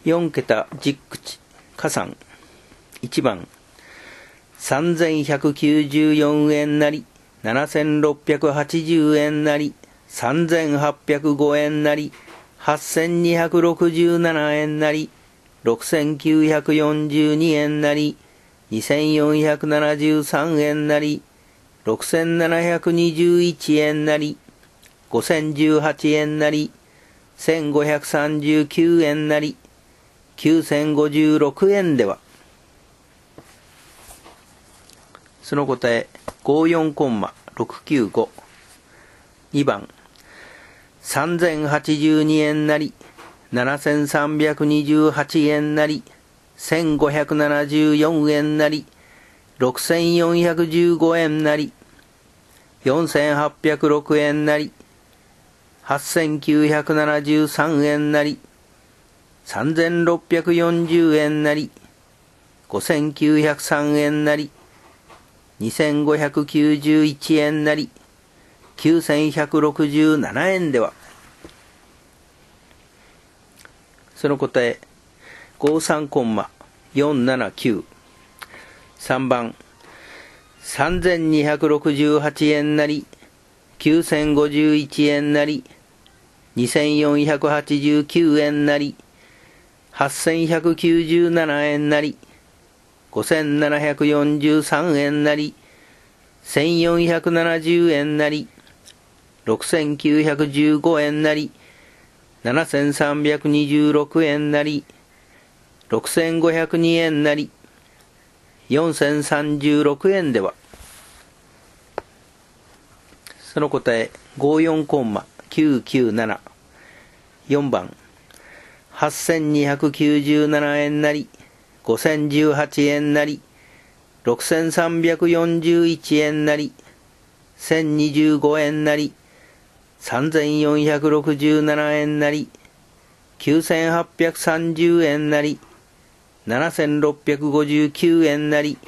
4桁10口加算1番3194円なり7680円なり3805円なり8267円なり6942円なり2473円なり6721円なり5018円なり1539円なり9056円では、その答え54コンマ695。2番3082円なり7328円なり1574円なり6415円なり4806円なり8973円なり3640円なり5903円なり2591円なり9167円では、その答え53コンマ479。3番3268円なり9051円なり2489円なり8197円なり5743円なり1470円なり6915円なり7326円なり6502円なり4036円では、その答え54コンマ997。4番8297円なり5018円なり6341円なり1025円なり3467円なり9830円なり7659円なり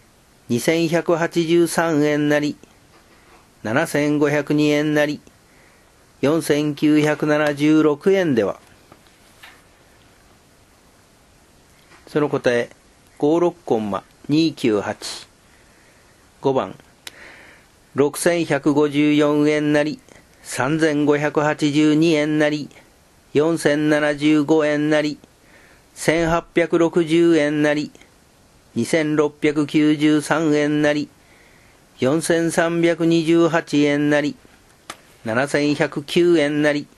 2183円なり7502円なり4976円では、その答え56コンマ298。5番6154円なり3582円なり4075円なり1860円なり2693円なり4328円なり7109円なり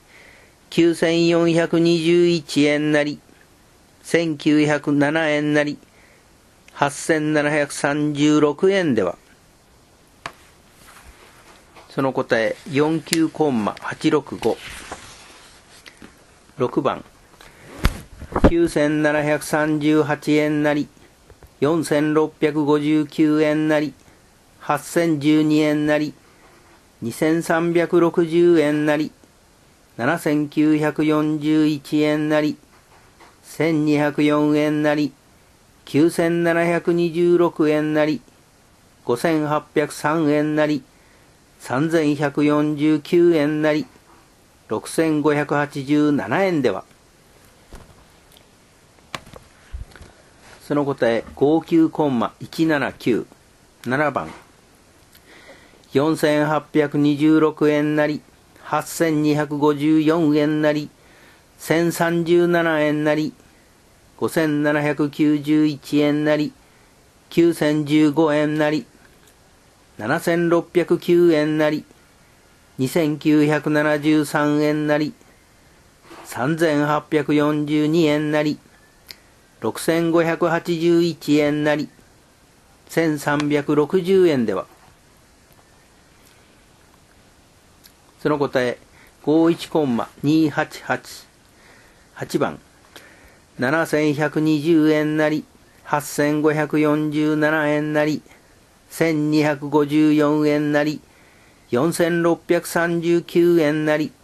9421円なり1907円なり8736円では、その答え49コンマ865。6番9738円なり4659円なり8012円なり2360円なり7941円なり1204円なり9726円なり5803円なり3149円なり6587円では、その答え59コンマ179。7番4826円なり8254円なり1037円なり5791円なり9015円なり7609円なり2973円なり3842円なり6581円なり1360円では、その答え51コンマ288。8番7120円なり8547円なり1254円なり4639円なり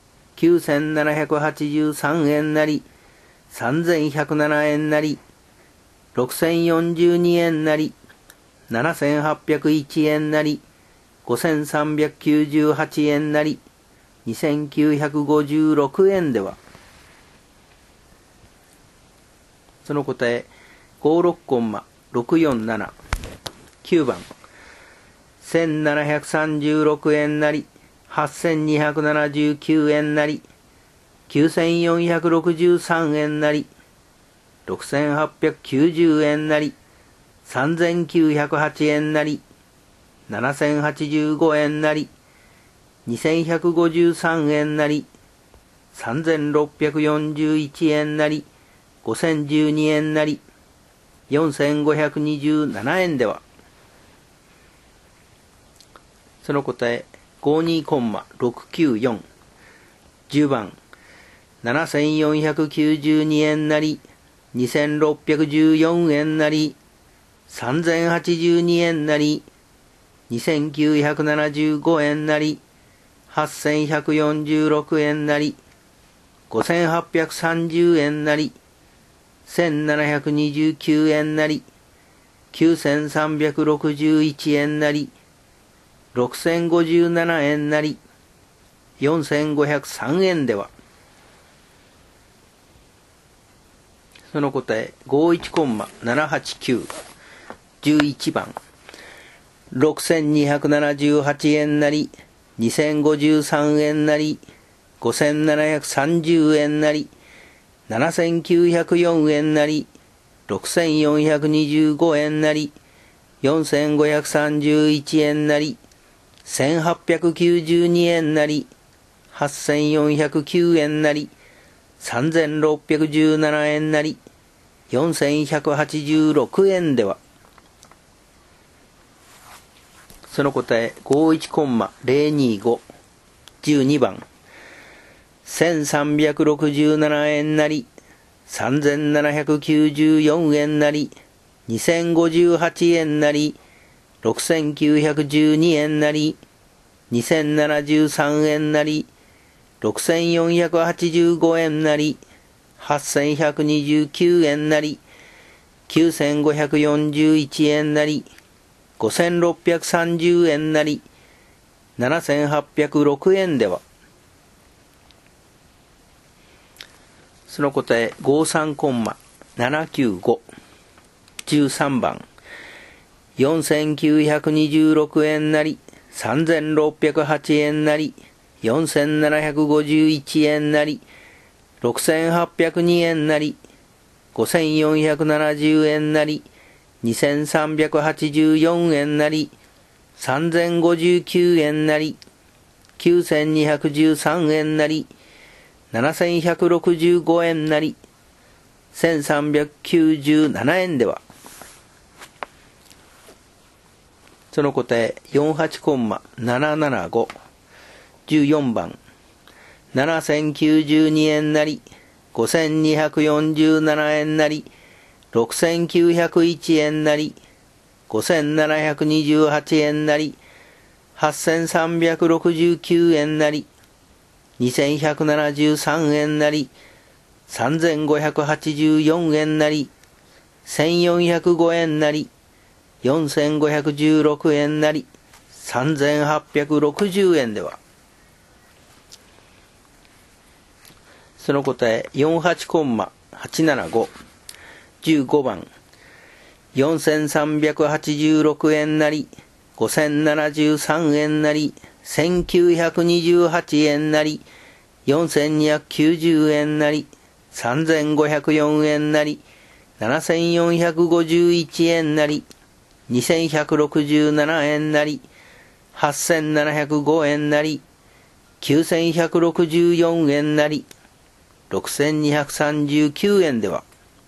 9783円なり3107円なり6042円なり7801円なり5398円なり2956円では、 その答え、56,647。9番。1736円なり、8279円なり、9463円なり、6890円なり、3908円なり、7085円なり、2153円なり、3641円なり、5012円なり、4527円では、その答え、52,694。10番、7492円なり、2614円なり、3082円なり、2975円なり、8146円なり、5830円なり、1729円なり、9361円なり、6057円なり、4503円では、その答え、51,789。11番。6278円なり、2053円なり、5730円なり、7904円なり、6425円なり、4531円なり、1892円なり、8409円なり、3617円なり、4186円では、その答え、51,025。12番。1367円なり、3794円なり、2058円なり、6912円なり、2073円なり、6485円なり、8129円なり、9541円なり、5630円なり、7806円では、その答え、53,795。13番。4926円なり、3608円なり、4751円なり、6802円なり、5470円なり、2384円なり、3059円なり、9213円なり、7165円なり、1397円では、その答え、48,775。14番。7092円なり、5247円なり、6901円なり、5728円なり、8369円なり、2173円なり、3584円なり、1405円なり、4516円なり、3860円では、その答え、48,875。15番。4386円なり、5073円なり、1928円なり、4290円なり、3504円なり、7451円なり、2167円なり、8705円なり、9164円なり、6239円では、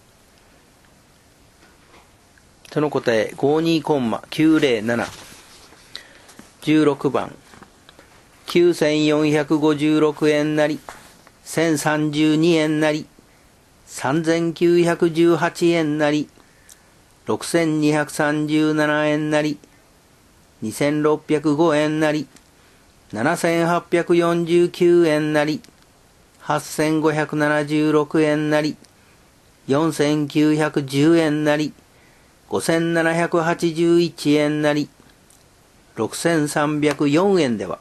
その答え、52,907。16番。9456円なり、1032円なり、3918円なり、6237円なり、2605円なり、7849円なり、8576円なり、4910円なり、5781円なり、6304円では、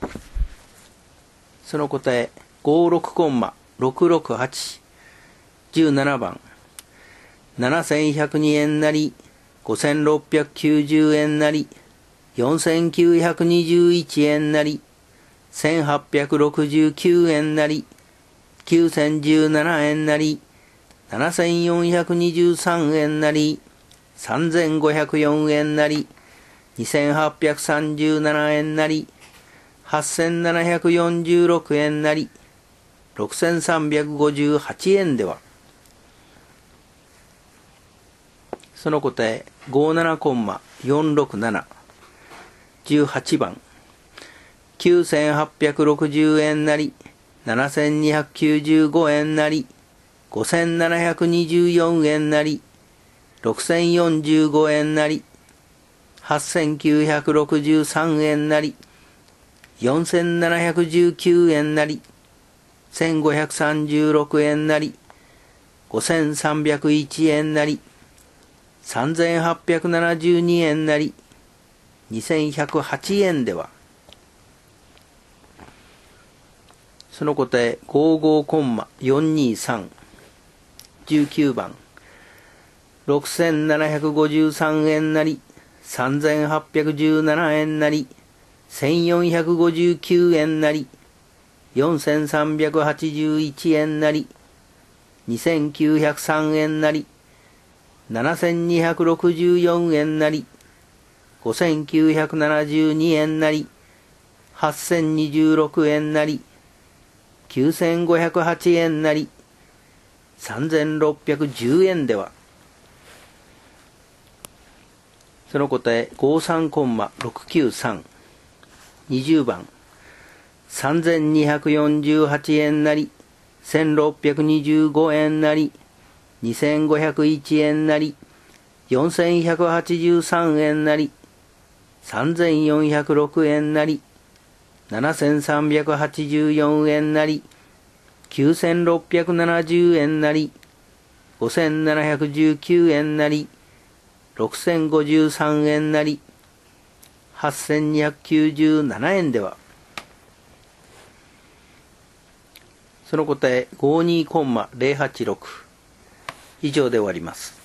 その答え、56,668。 17番。7102円なり、5690円なり、4921円なり、1869円なり、9017円なり、7423円なり、3504円なり、2837円なり、8746円なり、6358円では、その答え、57,467。18番。9860円なり、7295円なり、5724円なり、6045円なり、8963円なり、4719円なり、1536円なり、5301円なり、3872円なり、2108円では、その答え、55,423。19番。6753円なり、3817円なり、1459円なり、4381円なり、2903円なり、7264円なり、5972円なり、8026円なり、9508円なり、3610円では、その答え、53,693。20番。3248円なり、1625円なり、2501円なり、4183円なり、3406円なり、7384円なり、9670円なり、5719円なり、6053円なり、8297円では、その答え、52,086。以上で終わります。